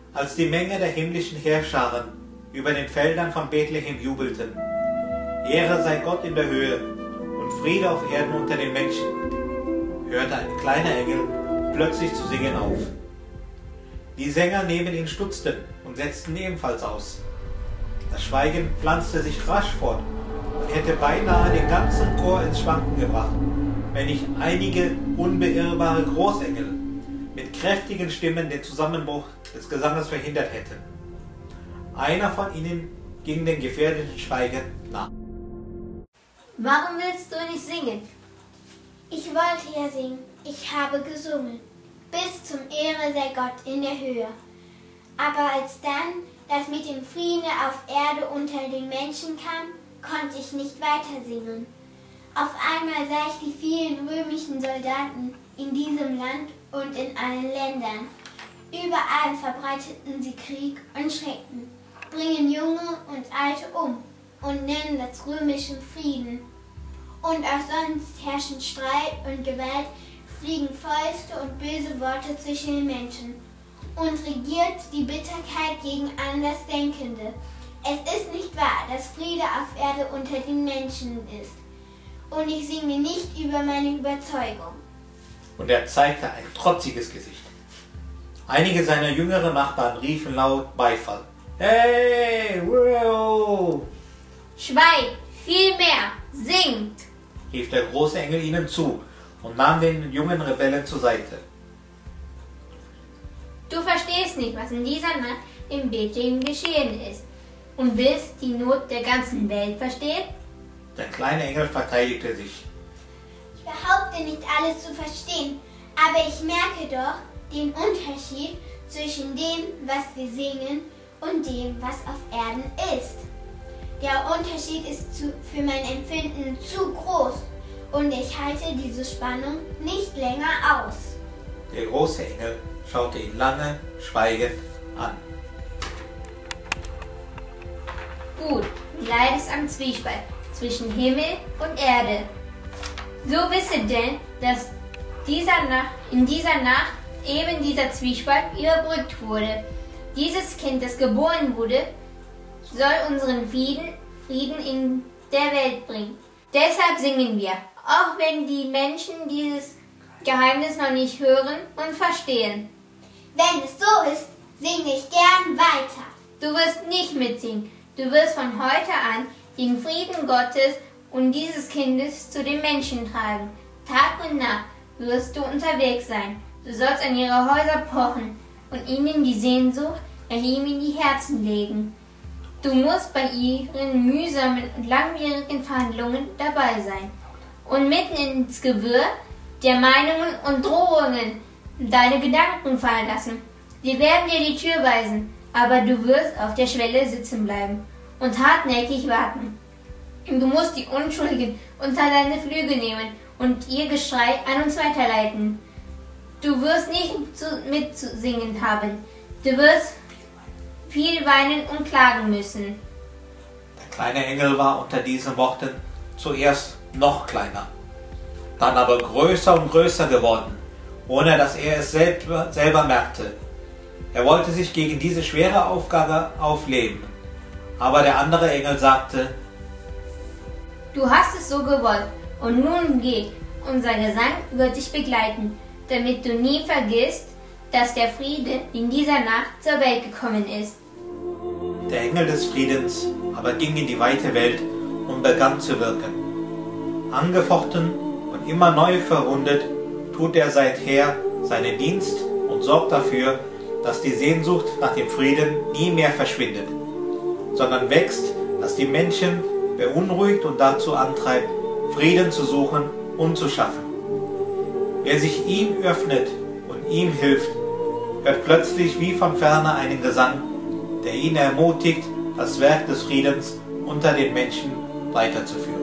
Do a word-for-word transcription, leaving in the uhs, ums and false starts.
als die Menge der himmlischen Heerscharen über den Feldern von Bethlehem jubelten: Ehre sei Gott in der Höhe und Friede auf Erden unter den Menschen, hörte ein kleiner Engel plötzlich zu singen auf. Die Sänger neben ihn stutzten und setzten ebenfalls aus. Das Schweigen pflanzte sich rasch fort und hätte beinahe den ganzen Chor ins Schwanken gebracht, wenn nicht einige unbeirrbare Großengel mit kräftigen Stimmen den Zusammenbruch des Gesanges verhindert hätten. Einer von ihnen ging dem gefährdeten Schweigen nach. Warum willst du nicht singen? Ich wollte ja singen, ich habe gesungen, bis zum Ehre sei Gott in der Höhe. Aber als dann das mit dem Frieden auf Erde unter den Menschen kam, konnte ich nicht weiter singen. Auf einmal sah ich die vielen römischen Soldaten in diesem Land und in allen Ländern. Überall verbreiteten sie Krieg und Schrecken, bringen Junge und Alte um und nennen das römischen Frieden. Und auch sonst herrschen Streit und Gewalt, fliegen Fäuste und böse Worte zwischen den Menschen und regiert die Bitterkeit gegen Andersdenkende. Es ist nicht wahr, dass Friede auf Erde unter den Menschen ist. Und ich singe nicht über meine Überzeugung. Und er zeigte ein trotziges Gesicht. Einige seiner jüngeren Nachbarn riefen laut Beifall. Hey, wow! Schweigt, viel mehr, singt! Rief der große Engel ihnen zu und nahm den jungen Rebellen zur Seite. Du verstehst nicht, was in dieser Nacht in Bethlehem geschehen ist und willst die Not der ganzen Welt verstehen? Der kleine Engel verteidigte sich. Ich behaupte nicht alles zu verstehen, aber ich merke doch den Unterschied zwischen dem, was wir singen, und dem, was auf Erden ist. Der Unterschied ist zu, für mein Empfinden zu groß und ich halte diese Spannung nicht länger aus. Der große Engel schaute ihn lange schweigend an. Gut, du leidest am Zwiespalt zwischen Himmel und Erde. So wisse denn, dass dieser Nacht, in dieser Nacht eben dieser Zwiespalt überbrückt wurde. Dieses Kind, das geboren wurde, soll unseren Frieden, Frieden in der Welt bringen. Deshalb singen wir, auch wenn die Menschen dieses Geheimnis noch nicht hören und verstehen. Wenn es so ist, singe ich gern weiter. Du wirst nicht mitsingen. Du wirst von heute an den Frieden Gottes und dieses Kindes zu den Menschen tragen. Tag und Nacht wirst du unterwegs sein. Du sollst an ihre Häuser pochen und ihnen die Sehnsucht nach ihm in die Herzen legen. Du musst bei ihren mühsamen und langwierigen Verhandlungen dabei sein und mitten ins Gewirr der Meinungen und Drohungen deine Gedanken fallen lassen. Sie werden dir die Tür weisen, aber du wirst auf der Schwelle sitzen bleiben und hartnäckig warten. Du musst die Unschuldigen unter deine Flügel nehmen und ihr Geschrei an uns weiterleiten. Du wirst nicht zu, mitzusingen haben. Du wirst viel weinen und klagen müssen. Der kleine Engel war unter diesen Worten zuerst noch kleiner, dann aber größer und größer geworden, ohne dass er es selber, selber merkte. Er wollte sich gegen diese schwere Aufgabe auflehnen, aber der andere Engel sagte: Du hast es so gewollt und nun geh, unser Gesang wird dich begleiten, damit du nie vergisst, dass der Friede in dieser Nacht zur Welt gekommen ist. Der Engel des Friedens aber ging in die weite Welt und begann zu wirken. Angefochten und immer neu verwundet, tut er seither seinen Dienst und sorgt dafür, dass die Sehnsucht nach dem Frieden nie mehr verschwindet, sondern wächst, dass die Menschen beunruhigt und dazu antreibt, Frieden zu suchen und zu schaffen. Wer sich ihm öffnet und ihm hilft, hört plötzlich wie von ferne einen Gesang, der ihn ermutigt, das Werk des Friedens unter den Menschen weiterzuführen.